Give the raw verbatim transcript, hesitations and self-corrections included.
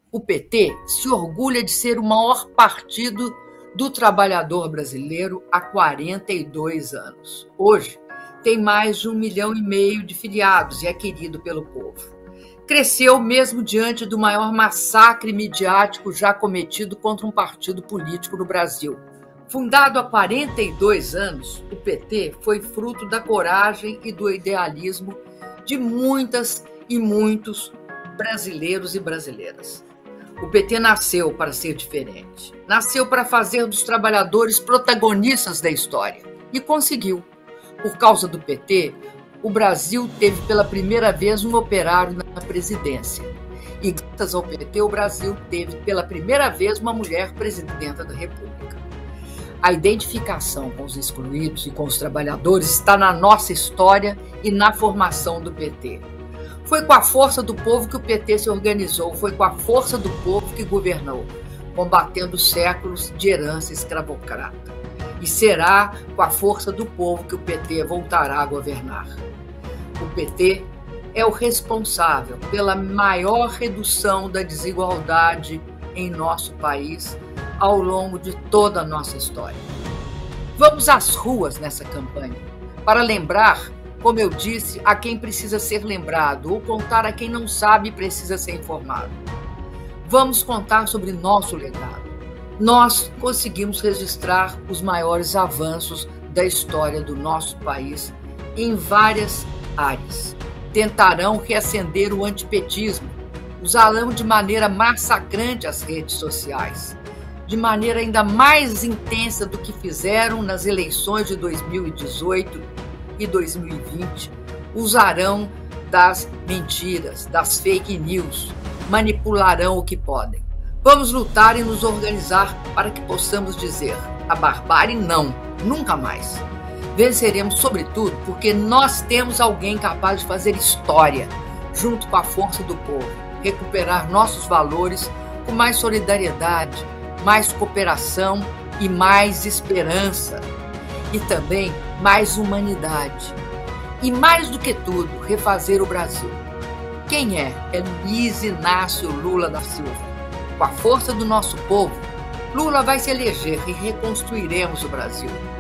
O P T se orgulha de ser o maior partido do trabalhador brasileiro há quarenta e dois anos. Hoje, tem mais de um milhão e meio de filiados e é querido pelo povo. Cresceu mesmo diante do maior massacre midiático já cometido contra um partido político no Brasil. Fundado há quarenta e dois anos, o P T foi fruto da coragem e do idealismo de muitas e muitos brasileiros e brasileiras. O P T nasceu para ser diferente. Nasceu para fazer dos trabalhadores protagonistas da história. E conseguiu. Por causa do P T, o Brasil teve pela primeira vez um operário na presidência. E graças ao P T, o Brasil teve pela primeira vez uma mulher presidenta da República. A identificação com os excluídos e com os trabalhadores está na nossa história e na formação do P T. Foi com a força do povo que o P T se organizou, foi com a força do povo que governou, combatendo séculos de herança escravocrata. E será com a força do povo que o P T voltará a governar. O P T é o responsável pela maior redução da desigualdade em nosso país ao longo de toda a nossa história. Vamos às ruas nessa campanha para lembrar, como eu disse, a quem precisa ser lembrado ou contar a quem não sabe e precisa ser informado. Vamos contar sobre nosso legado. Nós conseguimos registrar os maiores avanços da história do nosso país em várias áreas. Tentarão reacender o antipetismo, usarão de maneira massacrante as redes sociais, de maneira ainda mais intensa do que fizeram nas eleições de dois mil e dezoito e dois mil e vinte, usarão das mentiras, das fake news, manipularão o que podem. Vamos lutar e nos organizar para que possamos dizer: a barbárie não, nunca mais. Venceremos, sobretudo, porque nós temos alguém capaz de fazer história, junto com a força do povo, recuperar nossos valores com mais solidariedade, mais cooperação e mais esperança. E também mais humanidade. E mais do que tudo, refazer o Brasil. Quem é? É Luiz Inácio Lula da Silva. Com a força do nosso povo, Lula vai se eleger e reconstruiremos o Brasil.